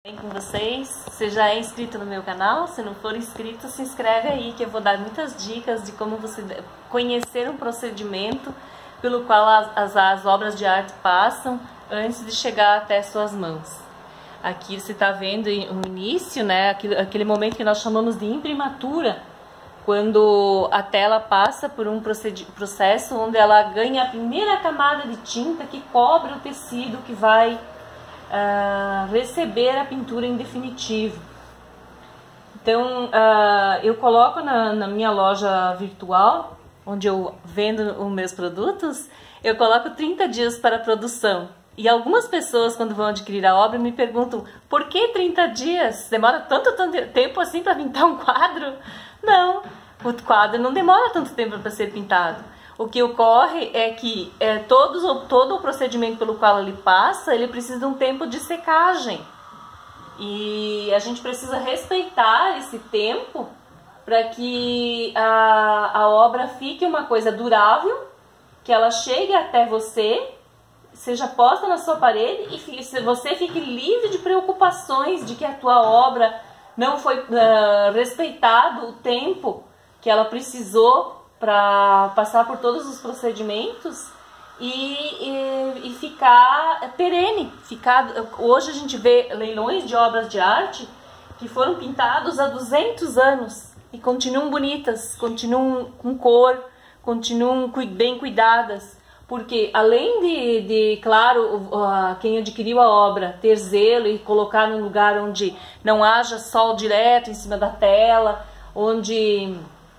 Com vocês, você já é inscrito no meu canal? Se não for inscrito, se inscreve aí que eu vou dar muitas dicas de como você conhecer um procedimento pelo qual as obras de arte passam antes de chegar até suas mãos. Aqui você está vendo o início, né? Aquele momento que nós chamamos de imprimatura, quando a tela passa por um processo onde ela ganha a primeira camada de tinta que cobre o tecido que vai receber a pintura em definitivo. Então eu coloco na minha loja virtual, onde eu vendo os meus produtos, eu coloco 30 dias para a produção. E algumas pessoas, quando vão adquirir a obra, me perguntam: por que 30 dias? Demora tanto tempo assim para pintar um quadro? Não, o quadro não demora tanto tempo para ser pintado. O que ocorre é que todo o procedimento pelo qual ele passa, ele precisa de um tempo de secagem. E a gente precisa respeitar esse tempo para que a obra fique uma coisa durável, que ela chegue até você, seja posta na sua parede e você fique livre de preocupações de que a tua obra não foi respeitado o tempo que ela precisou para passar por todos os procedimentos e ficar perene. Hoje a gente vê leilões de obras de arte que foram pintados há 200 anos e continuam bonitas, continuam com cor, continuam bem cuidadas. Porque além claro, quem adquiriu a obra ter zelo e colocar num lugar onde não haja sol direto em cima da tela, onde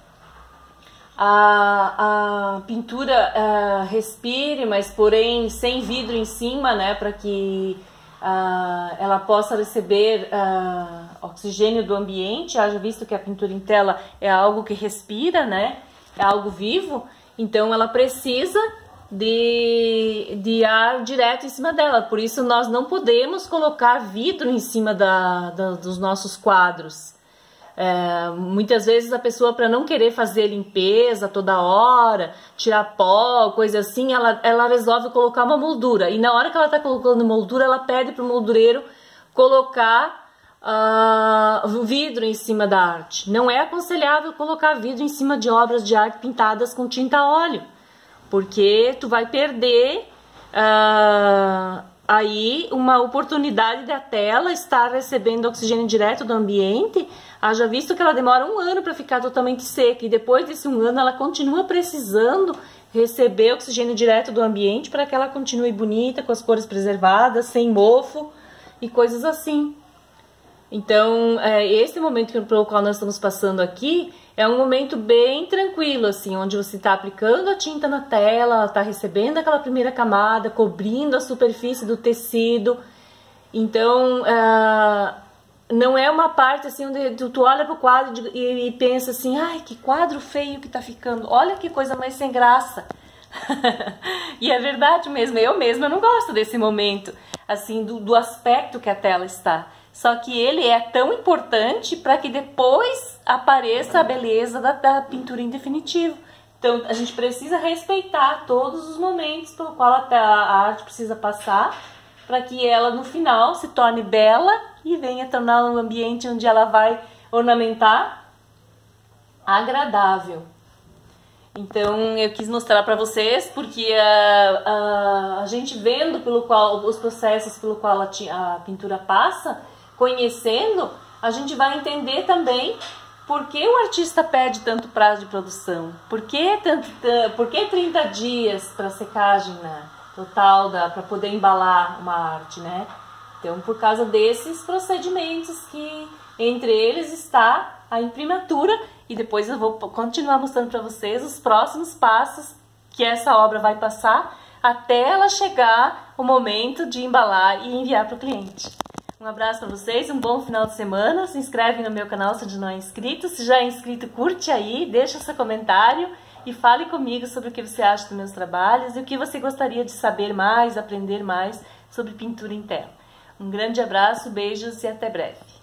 a pintura respire, mas porém sem vidro em cima, né, para que ela possa receber oxigênio do ambiente, haja visto que a pintura em tela é algo que respira, né, é algo vivo, então ela precisa de ar direto em cima dela. Por isso nós não podemos colocar vidro em cima dos nossos quadros. Muitas vezes a pessoa, para não querer fazer limpeza toda hora, tirar pó, coisa assim, ela resolve colocar uma moldura. E na hora que ela está colocando moldura, ela pede para o moldureiro colocar vidro em cima da arte. Não é aconselhável colocar vidro em cima de obras de arte pintadas com tinta a óleo, porque tu vai perder aí uma oportunidade da tela estar recebendo oxigênio direto do ambiente, haja visto que ela demora 1 ano para ficar totalmente seca, e depois desse 1 ano ela continua precisando receber oxigênio direto do ambiente para que ela continue bonita, com as cores preservadas, sem mofo e coisas assim. Então, esse momento pelo qual nós estamos passando aqui é um momento bem tranquilo, assim, onde você está aplicando a tinta na tela, ela está recebendo aquela primeira camada, cobrindo a superfície do tecido. Então, não é uma parte assim onde tu olha para o quadro e pensa assim: ai, que quadro feio que está ficando, olha que coisa mais sem graça. E é verdade mesmo, eu mesma não gosto desse momento, assim, do aspecto que a tela está. Só que ele é tão importante para que depois apareça a beleza da pintura em definitivo. Então a gente precisa respeitar todos os momentos pelo qual a arte precisa passar, para que ela no final se torne bela e venha tornar um ambiente onde ela vai ornamentar agradável. Então eu quis mostrar para vocês, porque a gente vendo os processos pelo qual a pintura passa, conhecendo, a gente vai entender também por que o artista pede tanto prazo de produção, por que 30 dias para secagem, né, total para poder embalar uma arte, né? Então, por causa desses procedimentos, que entre eles está a imprimatura, e depois eu vou continuar mostrando para vocês os próximos passos que essa obra vai passar até ela chegar o momento de embalar e enviar para o cliente. Um abraço para vocês, um bom final de semana. Se inscreve no meu canal se não é inscrito. Se já é inscrito, curte aí, deixa seu comentário e fale comigo sobre o que você acha dos meus trabalhos e o que você gostaria de saber mais, aprender mais sobre pintura em tela. Um grande abraço, beijos e até breve.